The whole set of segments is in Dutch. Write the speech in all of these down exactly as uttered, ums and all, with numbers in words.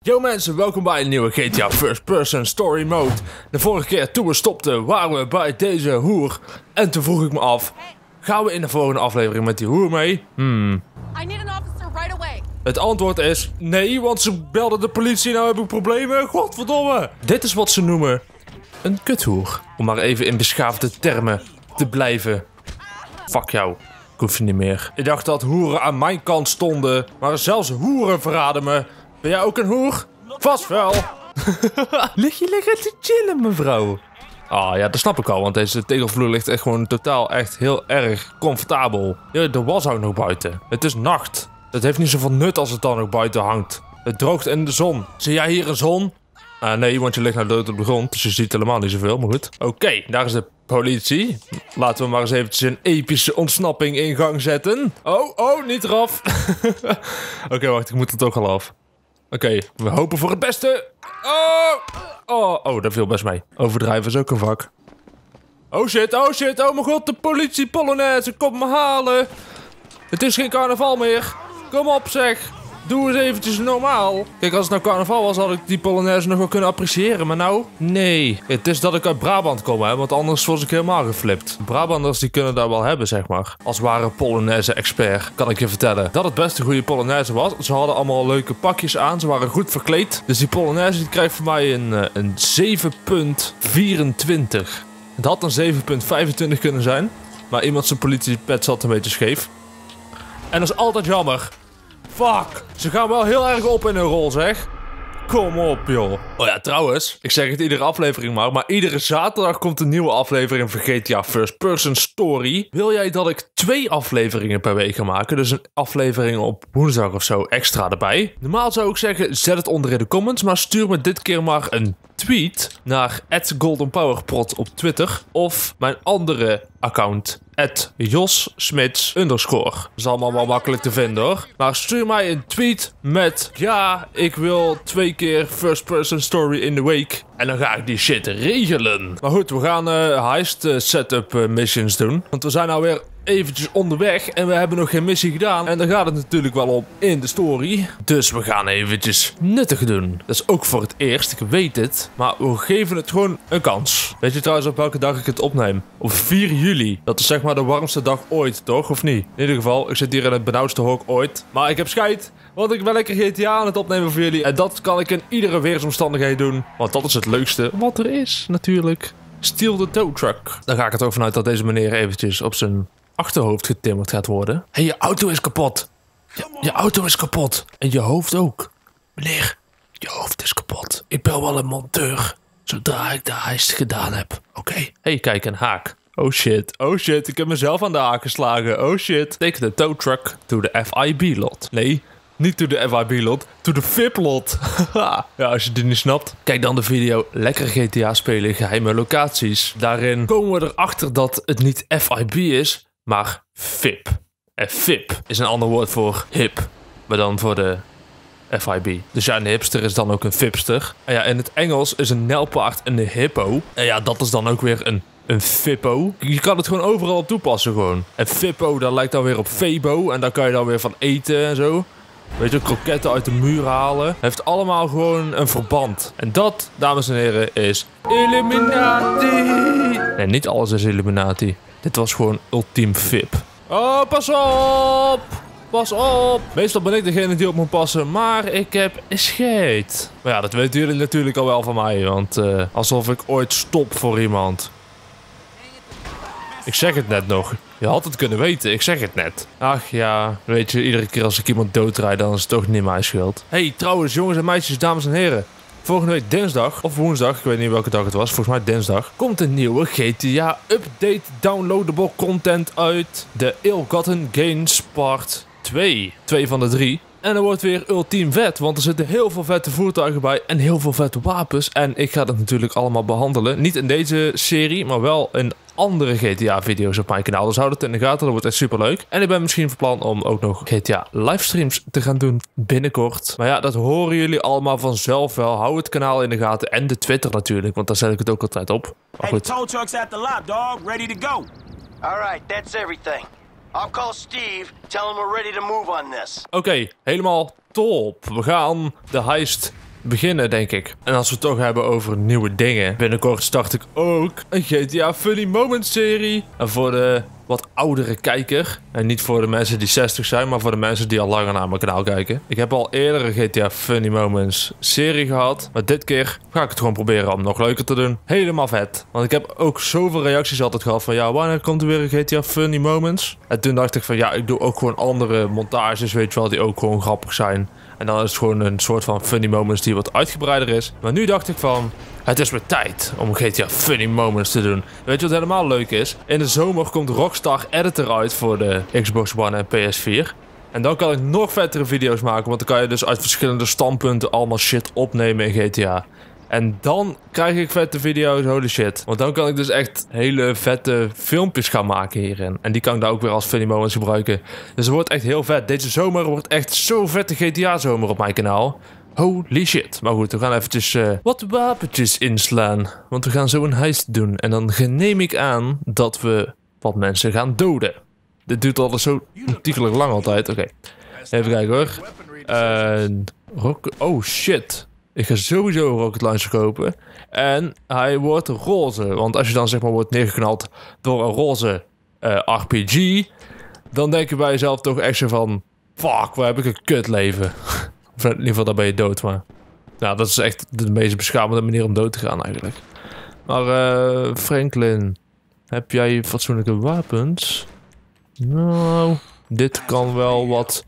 Yo mensen, welkom bij een nieuwe G T A First Person Story Mode. De vorige keer toen we stopten waren we bij deze hoer. En toen vroeg ik me af, gaan we in de volgende aflevering met die hoer mee? Hmm. I need an officer right away. Het antwoord is nee, want ze belden de politie en nou heb ik problemen. Godverdomme. Dit is wat ze noemen een kuthoer. Om maar even in beschaafde termen te blijven. Fuck jou. Ik hoef je niet meer. Ik dacht dat hoeren aan mijn kant stonden, maar zelfs hoeren verraden me. Ben jij ook een hoer? Vast wel. Lig je lekker te chillen, mevrouw? Ah ja, dat snap ik al, want deze tegelvloer ligt echt gewoon totaal echt heel erg comfortabel. Ja, de was hangt nog buiten. Het is nacht. Het heeft niet zoveel nut als het dan nog buiten hangt. Het droogt in de zon. Zie jij hier een zon? Ah nee, want je ligt nou dood op de grond, dus je ziet helemaal niet zoveel, maar goed. Oké, okay, daar is de politie. Laten we maar eens eventjes een epische ontsnapping in gang zetten. Oh, oh, niet eraf. Oké, okay, wacht, ik moet er toch al af. Oké, okay, we hopen voor het beste. Oh, oh, oh, dat viel best mee. Overdrijven is ook een vak. Oh shit, oh shit, oh mijn god, de politie Polonaise, kom me halen. Het is geen carnaval meer. Kom op zeg. Doe eens eventjes normaal. Kijk, als het nou carnaval was, had ik die Polonaise nog wel kunnen appreciëren. Maar nou, nee. Het is dat ik uit Brabant kom, hè. Want anders was ik helemaal geflipt. Brabanders, die kunnen dat wel hebben, zeg maar. Als ware Polonaise-expert, kan ik je vertellen. Dat het best een goede Polonaise was. Ze hadden allemaal leuke pakjes aan. Ze waren goed verkleed. Dus die Polonaise, die krijgt voor mij een, een zeven komma vierentwintig. Het had een zeven komma vijfentwintig kunnen zijn. Maar iemand zijn politiepet zat een beetje scheef. En dat is altijd jammer. Fuck, ze gaan wel heel erg op in hun rol, zeg. Kom op, joh. Oh ja, trouwens, ik zeg het iedere aflevering maar, maar iedere zaterdag komt een nieuwe aflevering van G T A First Person Story. Wil jij dat ik twee afleveringen per week ga maken? Dus een aflevering op woensdag of zo extra erbij. Normaal zou ik zeggen, zet het onder in de comments, maar stuur me dit keer maar een tweet naar at goldenpowerprod op Twitter of mijn andere account at jossmits underscore. Dat is allemaal wel makkelijk te vinden hoor. Maar stuur mij een tweet met ja, ik wil twee keer first person story in the week. En dan ga ik die shit regelen. Maar goed, we gaan uh, heist uh, setup uh, missions doen. Want we zijn alweer eventjes onderweg en we hebben nog geen missie gedaan. En daar gaat het natuurlijk wel om in de story. Dus we gaan eventjes nuttig doen. Dat is ook voor het eerst, ik weet het. Maar we geven het gewoon een kans. Weet je trouwens op welke dag ik het opneem? Op vier juli. Dat is zeg maar de warmste dag ooit, toch? Of niet? In ieder geval, ik zit hier in het benauwdste hok ooit. Maar ik heb scheid. Want ik ben lekker G T A aan het opnemen voor jullie. En dat kan ik in iedere weersomstandigheid doen. Want dat is het leukste wat er is, natuurlijk. Steal the tow truck. Dan ga ik het ook vanuit dat deze meneer eventjes op zijn achterhoofd getimmerd gaat worden. Hé, hey, je auto is kapot. Je, je auto is kapot. En je hoofd ook. Meneer, je hoofd is kapot. Ik ben wel een monteur. Zodra ik de heist gedaan heb. Oké. Okay. Hé, hey, kijk, een haak. Oh shit, oh shit, ik heb mezelf aan de haak geslagen. Oh shit. Take the tow truck to the F I B lot. Nee, niet to the F I B lot, to the V I P lot. Ja, als je dit niet snapt, kijk dan de video Lekker G T A spelen, geheime locaties. Daarin komen we erachter dat het niet F I B is, maar V I P. En V I P is een ander woord voor hip, maar dan voor de F I B. Dus ja, een hipster is dan ook een vipster. En ja, in het Engels is een nijlpaard een hippo. En ja, dat is dan ook weer een... Een Fippo. Je kan het gewoon overal op toepassen gewoon. En Fippo, dat lijkt dan weer op Febo. En daar kan je dan weer van eten en zo. Weet je, kroketten uit de muur halen. Heeft allemaal gewoon een verband. En dat, dames en heren, is Illuminati. Nee, niet alles is Illuminati. Dit was gewoon ultiem V I P. Oh, pas op! Pas op! Meestal ben ik degene die op moet passen, maar ik heb scheet. Maar ja, dat weten jullie natuurlijk al wel van mij. Want uh, alsof ik ooit stop voor iemand. Ik zeg het net nog. Je had het kunnen weten, ik zeg het net. Ach ja, weet je, iedere keer als ik iemand doodrijd, dan is het toch niet mijn schuld. Hey, trouwens, jongens en meisjes, dames en heren. Volgende week dinsdag, of woensdag, ik weet niet welke dag het was, volgens mij dinsdag, komt een nieuwe G T A update downloadable content uit. De Ill-Gotten Gains Part twee. Twee van de drie. En er wordt weer ultiem vet, want er zitten heel veel vette voertuigen bij en heel veel vette wapens. En ik ga dat natuurlijk allemaal behandelen. Niet in deze serie, maar wel in andere G T A-video's op mijn kanaal. Dus houd het in de gaten, dat wordt echt super leuk. En ik ben misschien van plan om ook nog G T A-livestreams te gaan doen binnenkort. Maar ja, dat horen jullie allemaal vanzelf wel. Hou het kanaal in de gaten en de Twitter natuurlijk, want daar zet ik het ook altijd op. Maar goed. Hey, the tow truck's at the lot, dog. Ready to go. Alright, that's everything. I'll call Steve, tell him we're ready to move on this. Oké, okay, helemaal top. We gaan de heist beginnen, denk ik. En als we het toch hebben over nieuwe dingen. Binnenkort start ik ook een G T A Funny Moments serie. En voor de wat oudere kijker. En niet voor de mensen die zestig zijn, maar voor de mensen die al langer naar mijn kanaal kijken. Ik heb al eerder een G T A Funny Moments serie gehad. Maar dit keer ga ik het gewoon proberen om nog leuker te doen. Helemaal vet. Want ik heb ook zoveel reacties altijd gehad van ja, wanneer komt er weer een G T A Funny Moments? En toen dacht ik van ja, ik doe ook gewoon andere montages, weet je wel, die ook gewoon grappig zijn. En dan is het gewoon een soort van Funny Moments die wat uitgebreider is. Maar nu dacht ik van, het is weer tijd om G T A Funny Moments te doen. Weet je wat helemaal leuk is? In de zomer komt Rockstar Editor uit voor de Xbox One en P S vier. En dan kan ik nog vettere video's maken, want dan kan je dus uit verschillende standpunten allemaal shit opnemen in G T A. En dan krijg ik vette video's, holy shit. Want dan kan ik dus echt hele vette filmpjes gaan maken hierin. En die kan ik daar ook weer als Funny Moments gebruiken. Dus het wordt echt heel vet. Deze zomer wordt echt zo vette G T A zomer op mijn kanaal. Holy shit. Maar goed, we gaan eventjes uh, wat wapentjes inslaan. Want we gaan zo een heist doen. En dan neem ik aan dat we wat mensen gaan doden. Dit duurt altijd zo ontiegelijk lang altijd. Oké. Okay. Even kijken hoor. Uh, rock oh shit. Ik ga sowieso een rocket launcher kopen. En hij wordt roze. Want als je dan zeg maar wordt neergeknald door een roze uh, R P G. Dan denk je bij jezelf toch echt zo van... Fuck, waar heb ik een kut leven. Of in ieder geval, dan ben je dood. Maar nou, dat is echt de meest beschamende manier om dood te gaan eigenlijk. Maar uh, Franklin, heb jij fatsoenlijke wapens? Nou, dit kan wel wat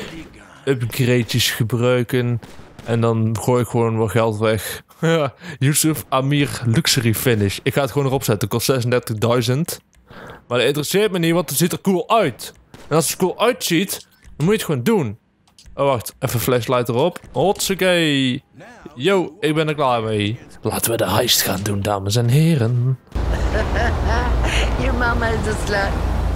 upgradejes gebruiken. En dan gooi ik gewoon wat geld weg. Yusuf Amir Luxury Finish. Ik ga het gewoon erop zetten. Het kost zesendertigduizend. Maar dat interesseert me niet, want het ziet er cool uit. En als het er cool uitziet, dan moet je het gewoon doen. Oh, wacht. Even flashlight erop. Hotsakee. Yo, ik ben er klaar mee. Laten we de heist gaan doen, dames en heren. Your mama is a slut.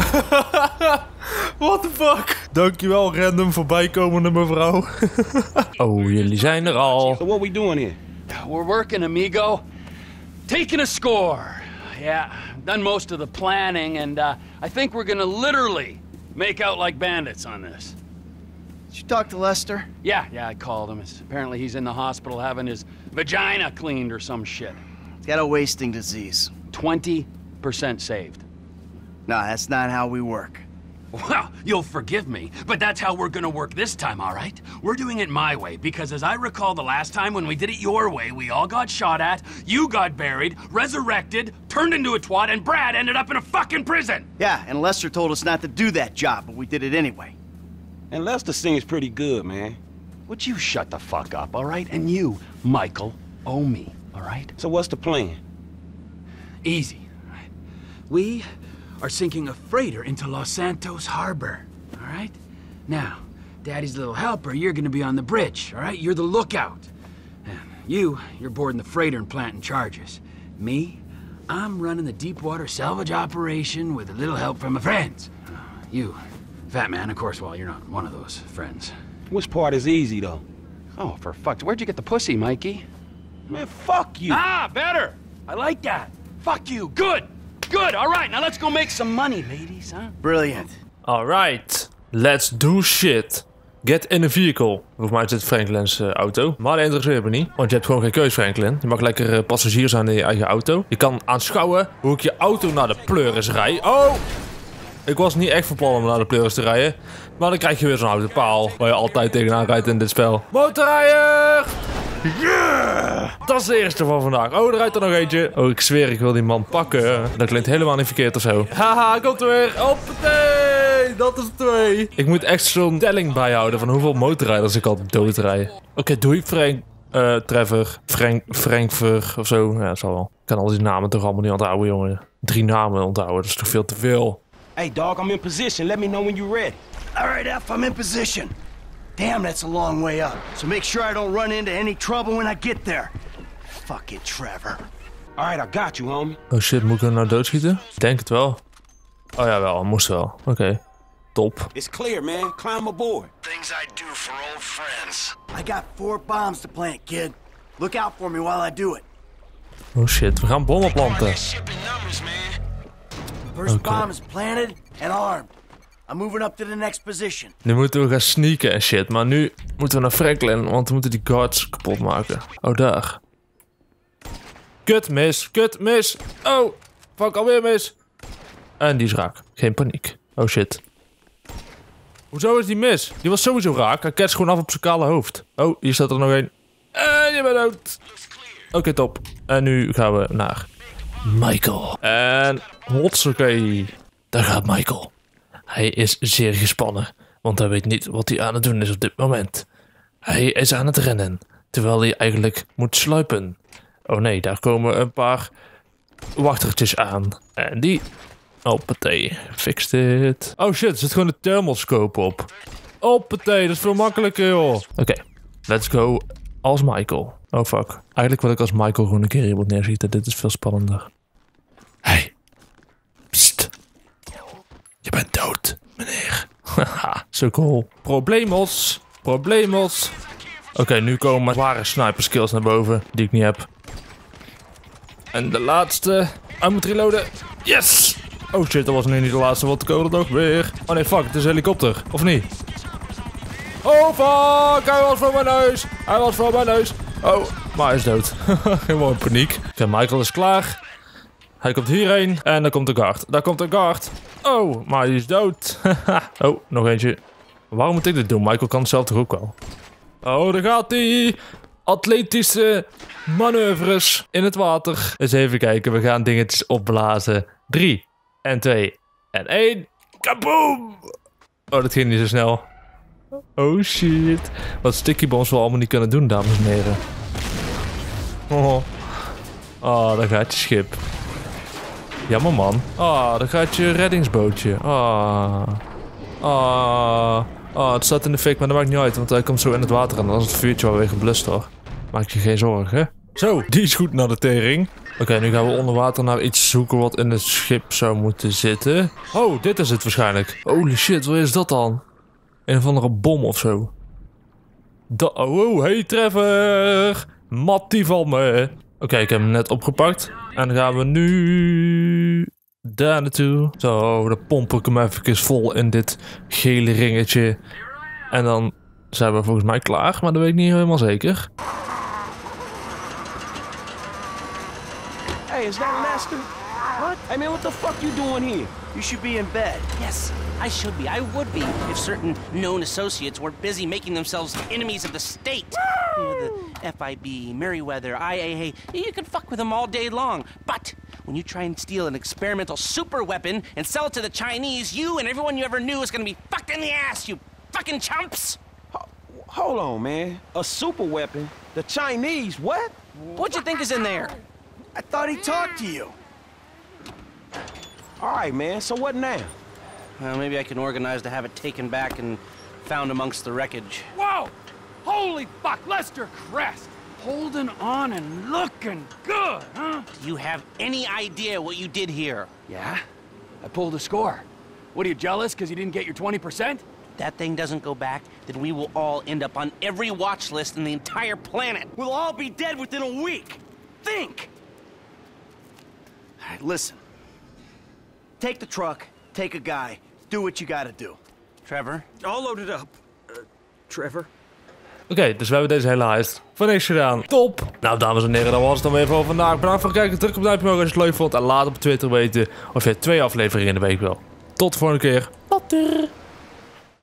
What the fuck? Dankjewel, random voorbijkomende mevrouw. Oh, jullie zijn er al. So what we doing here? We're working, amigo. Taking a score. Yeah, done most of the planning, and uh, I think we're gonna literally make out like bandits on this. Did you talk to Lester? Yeah, yeah, I called him. It's, apparently he's in the hospital having his vagina cleaned or some shit. He's got a wasting disease. twenty percent saved. No, that's not how we work. Well, you'll forgive me, but that's how we're gonna work this time, all right? We're doing it my way, because as I recall the last time when we did it your way, we all got shot at, you got buried, resurrected, turned into a twat, and Brad ended up in a fucking prison! Yeah, and Lester told us not to do that job, but we did it anyway. And Lester seems pretty good, man. Would you shut the fuck up, all right? And you, Michael, owe me, all right? So what's the plan? Easy. All right. We are sinking a freighter into Los Santos Harbor, all right? Now, Daddy's little helper, you're gonna be on the bridge, all right? You're the lookout. And you, you're boarding the freighter and planting charges. Me, I'm running the deep water salvage operation with a little help from my friends. Uh, you, Fat Man, of course, well, you're not one of those friends. Which part is easy, though? Oh, for fuck's... Where'd you get the pussy, Mikey? Man, fuck you! Ah, better! I like that. Fuck you. Good. Good. All right, now let's go make some money, ladies, huh? Brilliant. Alright. Let's do shit. Get in a vehicle. Volgens mij is dit Franklin's uh, auto. Maar dat interesseert me niet. Want je hebt gewoon geen keus, Franklin. Je mag lekker uh, passagier zijn in je eigen auto. Je kan aanschouwen hoe ik je auto naar de pleuris rijd. Oh! Ik was niet echt van plan om naar de pleuris te rijden. Maar dan krijg je weer zo'n oude paal. Waar je altijd tegenaan rijdt in dit spel. Motorrijder! Yeah! Dat is de eerste van vandaag. Oh, er rijdt er nog eentje. Oh, ik zweer, ik wil die man pakken. Dat klinkt helemaal niet verkeerd of zo. Haha, komt er weer. Hoppatee! Dat is twee. Ik moet echt zo'n telling bijhouden van hoeveel motorrijders ik al doodrij. Oké, okay, doei Frank. Uh, Trevor. Frank. Frankfurt of zo. Ja, dat zal wel. Ik kan al die namen toch allemaal niet onthouden, jongen. Drie namen onthouden, dat is toch veel te veel. Hey, dog, I'm in position. Let me know when you're ready. All right, F, I'm in position. Damn, that's a long way up. So make sure I don't run into any trouble when I get there. Fuck it, Trevor. All right, I got you, homie. Oh shit, moet ik hem nou doodschieten? Denk het wel. Oh ja, wel. Moest wel. Oké. Okay. Top. It's clear, man. Climb aboard. Things I do for old friends. I got four bombs to plant, kid. Look out for me while I do it. Oh shit, we gaan bommen planten. First okay. bomb is planted and armed. I'm moving up to the next position. Nu moeten we gaan sneaken en shit. Maar nu moeten we naar Franklin, want we moeten die guards kapot maken. Oh, daar. Kut, mis. Kut, mis. Oh, fuck, alweer mis. En die is raak. Geen paniek. Oh, shit. Hoezo is die mis? Die was sowieso raak. Hij ketst gewoon af op zijn kale hoofd. Oh, hier staat er nog één. En je bent dood. Oké, okay, top. En nu gaan we naar Michael. En hotsakee. Daar gaat Michael. Hij is zeer gespannen, want hij weet niet wat hij aan het doen is op dit moment. Hij is aan het rennen, terwijl hij eigenlijk moet sluipen. Oh nee, daar komen een paar wachtertjes aan. En die... Hoppatee, fix dit. Oh shit, er zit gewoon de thermoscope op. Hoppatee, dat is veel makkelijker joh. Oké, okay, let's go als Michael. Oh fuck, eigenlijk wil ik als Michael gewoon een keer iemand neerschieten. Dit is veel spannender. Hey, pst. Je bent dood, meneer. Haha, zo cool. Problemos. Problemos. Oké, okay, nu komen mijn zware sniper skills naar boven, die ik niet heb. En de laatste. Hij moet reloaden. Yes! Oh shit, dat was nu niet de laatste. Wat komen er nog weer? Oh nee, fuck, het is een helikopter. Of niet? Oh fuck, hij was voor mijn neus. Hij was voor mijn neus. Oh, maar hij is dood. Gewoon paniek. Oké, okay, Michael is klaar. Hij komt hierheen. En daar komt de guard. Daar komt de guard. Oh, maar hij is dood. Oh, nog eentje. Waarom moet ik dit doen? Michael kan het zelf toch ook wel? Oh, daar gaat hij. Atletische manoeuvres in het water. Eens even kijken. We gaan dingetjes opblazen. Drie. En twee. En één. Kaboom! Oh, dat ging niet zo snel. Oh shit. Wat sticky bombs wel allemaal niet kunnen doen, dames en heren. Oh, oh daar gaat je schip. Jammer man. Ah, daar gaat je reddingsbootje. Ah. Ah. Ah, het staat in de fik, maar dat maakt niet uit, want hij komt zo in het water en dan is het vuurtje wel weer geblust hoor. Maak je geen zorgen. Zo, die is goed naar de tering. Oké, okay, nu gaan we onder water naar iets zoeken wat in het schip zou moeten zitten. Oh, dit is het waarschijnlijk. Holy shit, wat is dat dan? Een of andere bom of zo. Da oh, oh, hey Trevor. Mattie van me. Oké, okay, ik heb hem net opgepakt. En dan gaan we nu daar naartoe. Zo, dan pomp ik hem even vol in dit gele ringetje. En dan zijn we volgens mij klaar, maar dat weet ik niet helemaal zeker. Hey, is that Lester? What? Hey man, what the fuck you doing here? You should be in bed. Yes, I should be. I would be if certain known associates were busy making themselves enemies of the state. You know, the F I B, Merryweather, I A A. You can fuck with them all day long. But when you try and steal an experimental super weapon and sell it to the Chinese, you and everyone you ever knew is gonna be fucked in the ass, you fucking chumps! Ho hold on, man. A super weapon? The Chinese? What? What you think is in there? I thought he talked to you. All right, man. So what now? Well, maybe I can organize to have it taken back and found amongst the wreckage. Whoa! Holy fuck, Lester Crest! Holding on and looking good, huh? Do you have any idea what you did here? Yeah? I pulled a score. What, are you jealous because you didn't get your twenty percent? That thing doesn't go back, then we will all end up on every watch list in the entire planet. We'll all be dead within a week. Think! All right, listen. Take the truck, take a guy, do what you gotta do. Trevor? All loaded up. Uh, Trevor? Oké, okay, dus we hebben deze hele heist voor niks gedaan. Top! Nou, dames en heren, dat was het dan weer voor vandaag. Bedankt voor het kijken. Druk op het duimpje omhoog als je het leuk vond. En laat op Twitter weten of je twee afleveringen in de week wil. Tot de volgende keer. Later!